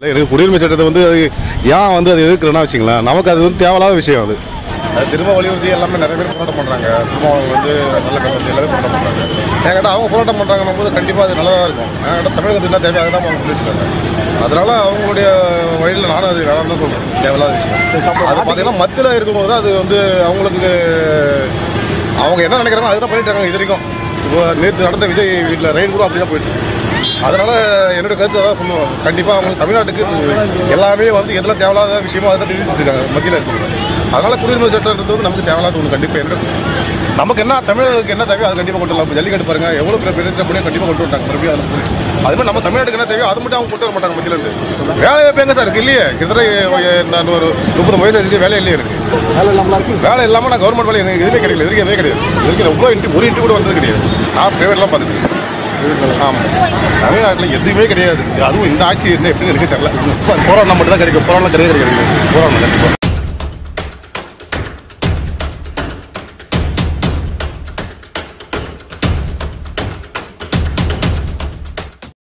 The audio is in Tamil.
எனக்கு குடியுரிமை சட்டத்தை வந்து அது ஏன் வந்து அது எதிர்க்கிறேன்னா வச்சுங்களேன், நமக்கு அது வந்து தேவையில்லாத விஷயம் அது. அது திரும்ப வலியுறுத்தி எல்லாமே நிறைய பேர் போராட்டம் பண்ணுறாங்க. திரும்ப அவங்க வந்து நல்ல கருத்து எல்லாமே போராட்டம் பண்ணுறாங்க. என்கிட்ட அவங்க போராட்டம் பண்ணுறாங்கன்னும் போது கண்டிப்பாக அது நல்லதாக இருக்கும். என்கிட்ட தமிழகத்துக்கு என்ன தேவை அதுதான் அவங்க சொல்லியிருக்காங்க. அதனால் அவங்களுடைய வழியில் நானும் அது வேணாம் தான் சொல்கிறேன். தேவையில்லாத விஷயம் அது பார்த்தீங்கன்னா மத்தியில் இருக்கும்போது அது வந்து அவங்களுக்கு அவங்க என்ன நினைக்கிறாங்க அதுதான் பண்ணிட்டு இருக்காங்க. இது வரைக்கும் இப்போ நேற்று நடந்த விஜய் வீட்டில் ரயில் கூட அப்படி தான் போயிட்டு. அதனால் என்னுடைய கருத்து அதான் சொல்லுவாங்க. கண்டிப்பாக அவங்க தமிழ்நாட்டுக்கு எல்லாமே வந்து எதெல்லாம் தேவையில்லாத விஷயமோ அதை தான் தெரிவிச்சுட்டு இருக்காங்க மத்தியில் இருக்கிறது. அதனால் குடியுரிமை சட்டம்ன்றது வந்து நமக்கு தேவையில்லாத ஒன்று. கண்டிப்பாக என்ன நமக்கு என்ன தமிழர்களுக்கு என்ன தேவையோ அது கண்டிப்பாக கொண்டு வரலாம். ஜல்லிக்கட்டு பாருங்கள் எவ்வளோ பெரிய பிரச்சனை பண்ணி கண்டிப்பாக கொண்டு வந்தாங்க. மறுபடியும் அது மாதிரி நம்ம தமிழ்நாட்டுக்கு என்ன தேவையோ அதை மட்டும் அவங்க கொண்டு வர மாட்டாங்க மத்தியிலேருந்து. வேலை எங்க சார் இருக்குது இல்லையே? கிட்டத்தட்ட நான் ஒரு 30 வயசு இருக்குது, வேலை இல்லையே இருக்குது. வேலை இல்லாமல் நான் கவர்மெண்ட் வேலை எனக்கு எதுவுமே கிடைக்கல. எதுவுமே கிடையாது. எதுக்கு எவ்வளோ ஒரு இன்ட்டு கூட வந்தது கிடையாது. நான் ப்ரைவேட்லாம் பார்த்துட்டு. ஆமாம், தமிழ்நாட்டில் எதுவுமே கிடையாது. அதுவும் இந்த ஆட்சி என்ன எப்படின்னு எனக்கு தெரியல. போராட்டம் மட்டும் தான் கிடைக்கும். போராட்டம் கிடையாது. போராட்டம் கண்டிப்பாக